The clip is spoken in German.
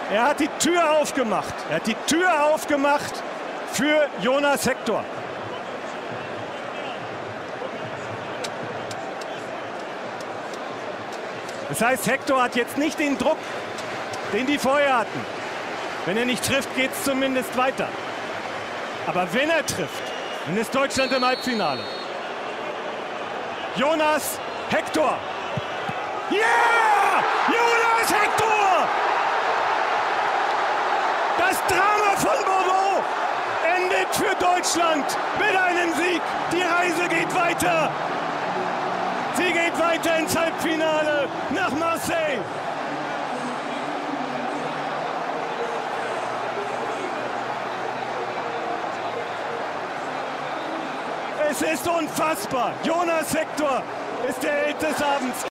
Er hat die Tür aufgemacht. Er hat die Tür aufgemacht für Jonas Hector. Das heißt, Hector hat jetzt nicht den Druck, den die vorher hatten. Wenn er nicht trifft, geht es zumindest weiter. Aber wenn er trifft, dann ist Deutschland im Halbfinale. Jonas Hector. Ja! Jonas Hector! Das Drama von Bordeaux endet für Deutschland mit einem Sieg. Die Reise geht weiter. Sie geht weiter ins Halbfinale nach Marseille. Es ist unfassbar. Jonas Hector ist der Held des Abends.